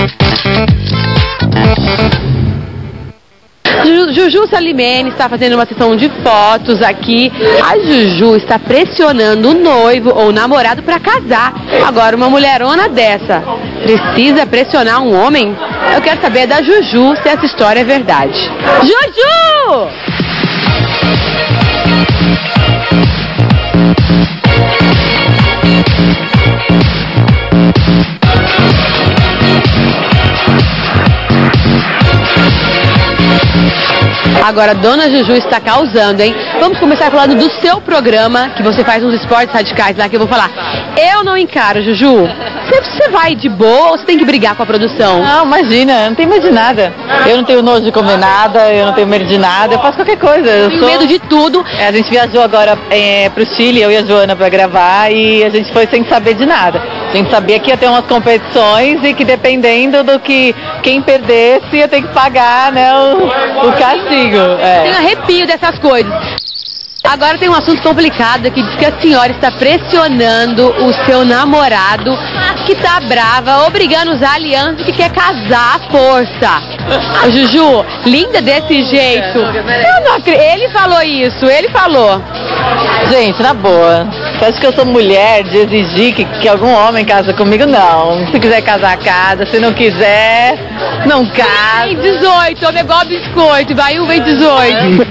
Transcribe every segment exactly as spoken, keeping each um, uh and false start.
Juju Salimene está fazendo uma sessão de fotos aqui. A Juju está pressionando o noivo ou o namorado para casar. Agora, uma mulherona dessa precisa pressionar um homem? Eu quero saber da Juju se essa história é verdade. Juju! Agora, Dona Juju está causando, hein? Vamos começar falando do seu programa, que você faz uns esportes radicais lá, que eu vou falar. Eu não encaro, Juju. Você vai de boa ou você tem que brigar com a produção? Não, imagina, não tem medo de nada. Eu não tenho nojo de comer nada, eu não tenho medo de nada, eu faço qualquer coisa. Eu tenho sou... medo de tudo. É, a gente viajou agora é, pro Chile, eu e a Joana, pra gravar, e a gente foi sem saber de nada. A gente sabia que ia ter umas competições e que dependendo do que quem perdesse ia ter que pagar, né, o, o castigo. É. Tenho arrepio dessas coisas. Agora tem um assunto complicado que diz que a senhora está pressionando o seu namorado, que tá brava, obrigando a usar aliança, que quer casar à força. Ô, Juju, linda desse jeito. Eu não acredito. Ele falou isso, ele falou. Gente, na boa, você acha que eu sou mulher de exigir que, que algum homem casa comigo? Não. Se quiser casar, casa. Se não quiser, não casa. Vem dezoito, eu igual biscoito, vai um, vem dezoito.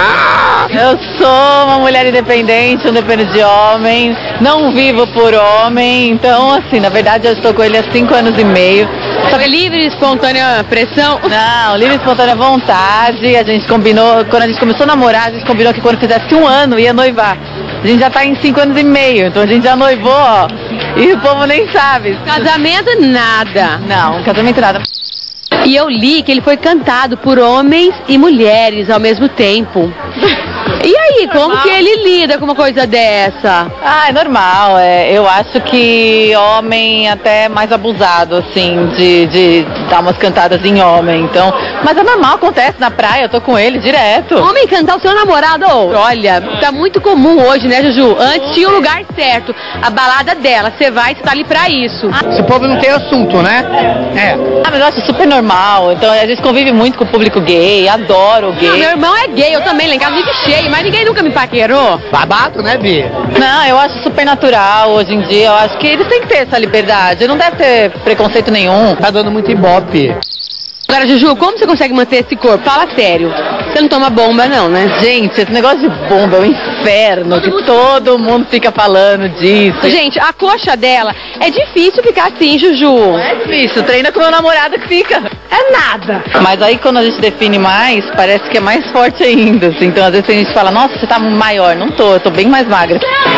Eu sou uma mulher independente, não dependo de homem, não vivo por homem, então assim, na verdade eu estou com ele há cinco anos e meio. Só que livre, espontânea pressão? Não, livre, espontânea vontade. A gente combinou, quando a gente começou a namorar, a gente combinou que quando fizesse um ano ia noivar. A gente já tá em cinco anos e meio, então a gente já noivou, ó, e o povo nem sabe. Casamento, nada. Não, casamento nada. E eu li que ele foi cantado por homens e mulheres ao mesmo tempo. E aí, como que ele lida com uma coisa dessa? Ah, é normal. É, eu acho que homem até mais abusado, assim, de, de dar umas cantadas em homem. Então, mas é normal, acontece na praia, eu tô com ele direto. Homem cantar o seu namorado? Oh, olha, tá muito comum hoje, né, Juju? Antes tinha o lugar certo, a balada dela. Você vai, você tá ali pra isso. Esse povo não tem assunto, né? É. Ah, mas eu acho super normal. Então, a gente convive muito com o público gay, adoro o gay. Não, meu irmão é gay, eu também, lá em casa vive cheio, mas ninguém nunca me paquerou. Babado, né, Bi? Não, eu acho super natural hoje em dia. Eu acho que eles têm que ter essa liberdade. Não deve ter preconceito nenhum. Tá dando muito ibope. Agora, Juju, como você consegue manter esse corpo? Fala sério. Você não toma bomba, não, né? Gente, esse negócio de bomba é um inferno, que todo mundo fica falando disso. Gente, a coxa dela é difícil ficar assim, Juju. É difícil, treina com meu namorado que fica. É nada. Mas aí quando a gente define mais, parece que é mais forte ainda. Assim. Então às vezes a gente fala, nossa, você tá maior. Não tô, eu tô bem mais magra.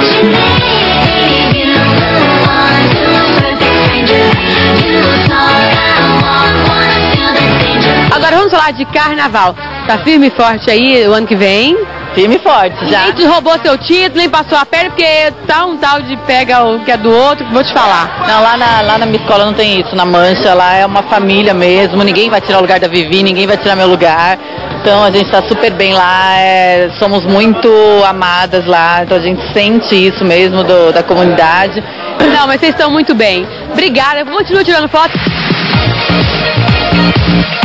Agora vamos falar de carnaval. Tá firme e forte aí o ano que vem? Firme e forte, já. Ninguém roubou seu título, nem passou a perna, porque tá um tal de pega o que é do outro, que vou te falar. Não, lá na, lá na minha escola não tem isso, na Mancha, lá é uma família mesmo, ninguém vai tirar o lugar da Vivi, ninguém vai tirar meu lugar. Então a gente tá super bem lá, é, somos muito amadas lá, então a gente sente isso mesmo do, da comunidade. Não, mas vocês estão muito bem. Obrigada, continua tirando foto.